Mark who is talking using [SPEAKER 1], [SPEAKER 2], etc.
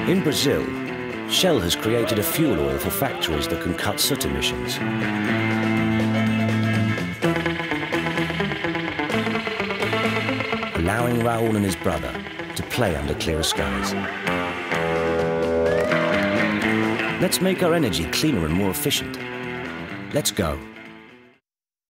[SPEAKER 1] In Brazil, Shell has created a fuel oil for factories that can cut soot emissions. Allowing Raul and his brother to play under clearer skies. Let's make our energy cleaner and more efficient. Let's go.